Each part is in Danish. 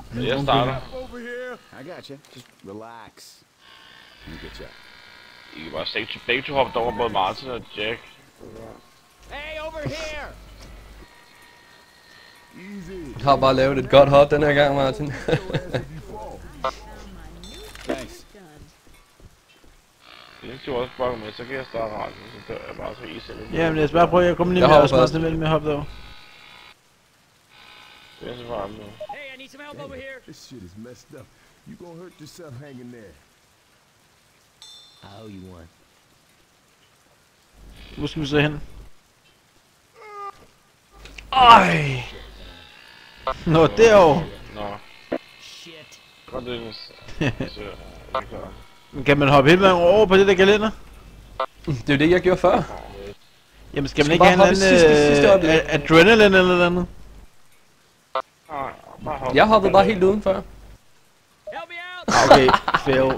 Jeg starter. I got you. Just relax. You get you. I kan bare begge to hoppe over både Martin og Jack. Hey, over here! Du har bare lavet et godt hop den her gang, Martin. Thanks. Hvis du også brokker med, så kan jeg starte retten, så dør jeg bare så is eller. Jamen lad os bare prøve at komme lige med os Martin mellem med at hoppe derovre. Det er så varmt nu. Hey, I need some help over here. This shit is messed up. You gonna hurt yourself hanging there. I owe you one. Hvor skal vi så hen? Ej! Nå, derovre! Nå. Shit. Godt det så kan man hoppe hele vejen over på det der gelænder? Det er jo det, jeg gjorde før. Jamen skal man ikke have en anden adrenaline eller noget andet? Jeg hoppede bare helt udenfor. Help me out! Okay, fail.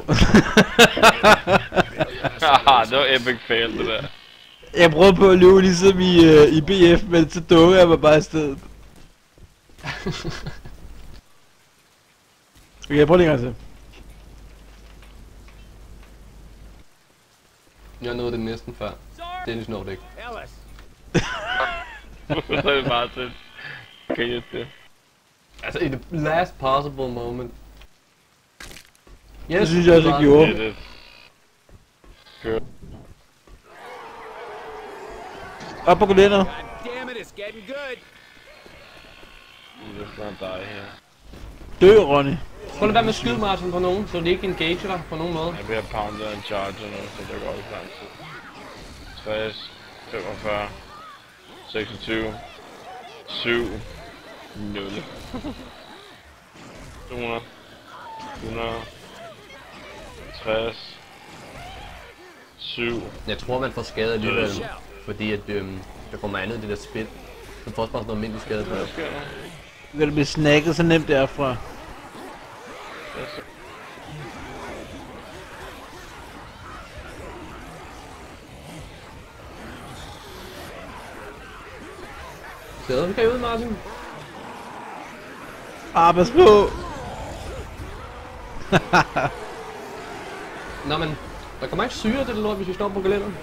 det var epic fail det der. Jeg prøvede på at løbe ligesom i BF, men så dukkede jeg mig bare i stedet. Okay, jeg prøver lige en gang til. Jeg nåede det næsten før. Dennis nåede det ikke. Så er det bare til. Kan jeg det? Altså i the last possible moment. Yes, det synes jeg også, jeg gjorde. Good. Op på gelænderet. Damn it, it's getting good. Det er snart dig her. Dø, Ronny. Prøv at være med at skyde Martin på nogen, så det ikke engager dig på nogen måde. Jeg vil have poundet en charge nu, så det går ikke lang tid. 60, 45, 26, 7, 0. 200, 100, 60, 7. Jeg tror man får skade alligevel, fordi at der kommer andet i det der spil. Man får også bare sådan noget mindre skade på det. Vil blive snacket så nemt derfra. Skaden kan ud, Martin. Pas på! Nå, men der kommer ikke syre til det lort, hvis vi står på gelænderet.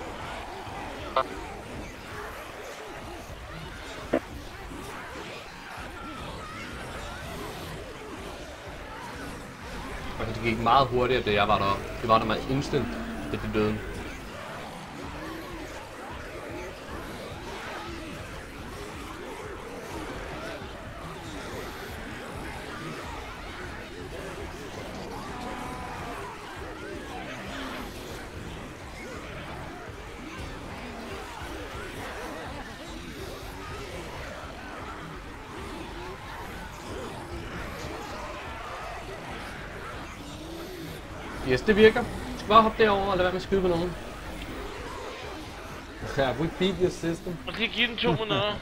Altså, det gik meget hurtigt, da jeg var deroppe. Det var der meget instant, det blev døden. Yes, det virker. Du skal bare hoppe derover og lade være med at skyde på nogen. Ja, we beat your system. Og de giver den 2 minutter.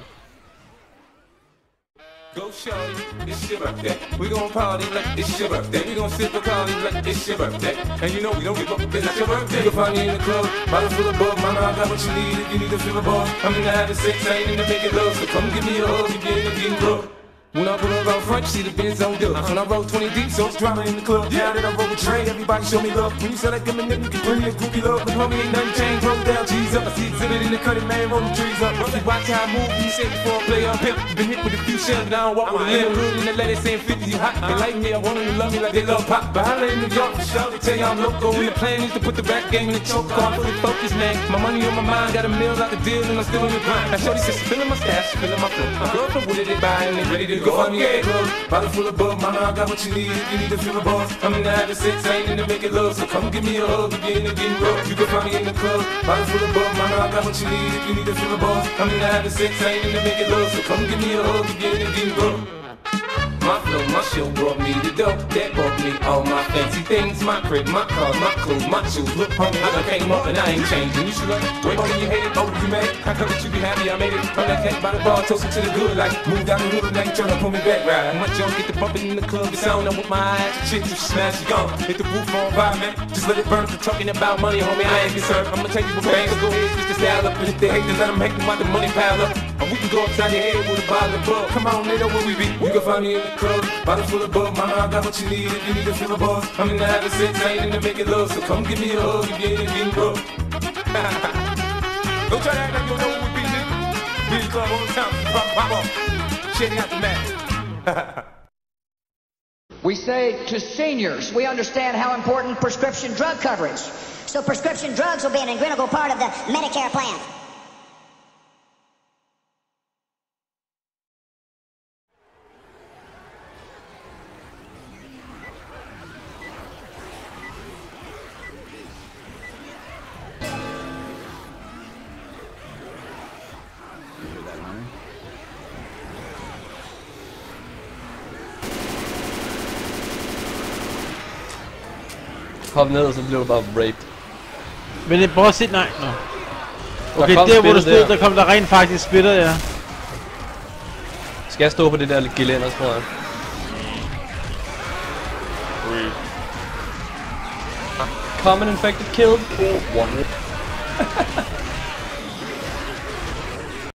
Go shorty, it's your birthday. We gon' party like it's your birthday. We gon' sip a party like it's your birthday. And you know we don't give up, it's not your birthday. You can find me in the club, bottle full of bug. Mama, I got what you need if you need to feel a buzz. I'm in the having sex, I ain't in the making love. So come give me a hug, you getting rough. When I pull up out front, you see the Benz on dubs. When I roll 20 deep, so it's drama in the club. Now that I roll with Trey, everybody show me love. When you sell that good man, you can bring me a groupie love. But homie, ain't nothing changed, roll down, G's up. I see exhibit in the cutting, man, roll the trees up. See, watch how I move, you say before I play up pimp. Been hit with a few shells, but I don't walk with a limb. Hood in the lady saying 50, you hot. They like me, I want them to love me like they love pop. But I in New York, for sure, they tell you I'm loco. And the plan is to put the rap game in the choke. I'm fully focused, man. My money on my mind, got a meal out the deal, and I'm still in the grind. Now, shorty says, feeling my stash, feeling my flow. My girlfriend, what did they buy, and they ready to go. I'm yeah. Bottle full of bug, mama, I got what you need if you need to feel a buzz. I'm in the having sex, I ain't in the making love. So come give me a hug, again and getting rough. You can find me in the club, bottle full of bug, mama, I got what you need if you need to feel a buzz. I'm in the having sex, I ain't in the making love. So come give me a hug, again and getting rough. My flow, my show brought me the dope that brought me all my fancy things. My crib, my cars, my clothes, my shoes. Look, homie, I done came up and I ain't changing. You should love it. Wait till you hate it, oh, you mad? How come that you be happy I made it? I'm that cat by the bar, toasting to the good life. Move down the hood, now you tryna pull me back, right? My junk get the bumping in the club, the sound up with my eyes. The chick, you smash, you gone. Hit the roof on fire, man. Just let it burn. For talking about money, homie, I ain't concerned. I'ma take you for bangs, go ahead, switch the style up. And if they hate, then let them hate them while the money pile up. And we can go upside your head with a bottle of bug. Come on, nigga, where we be? You can find me in the club, bottle full of bug. Mama, I got what you need if you need to feel a buzz. I'm in the having sex, I ain't in the making love. So come give me a hug if you ain't in getting rough. Don't try to act like you don't know who we be, nigga. We in the club all the time. Pop off. Shitting out the mat. We say to seniors, we understand how important prescription drug coverage. So prescription drugs will be an integral part of the Medicare plan. You hear that iron? Hop ned, og så blev du bare raped. Men prøv at se, nej, nå. Okay, kom der hvor du spillet stod, der kom der rent faktisk splitter, ja. Skal jeg stå på det der gelænder, tror jeg? Common infected killed. One.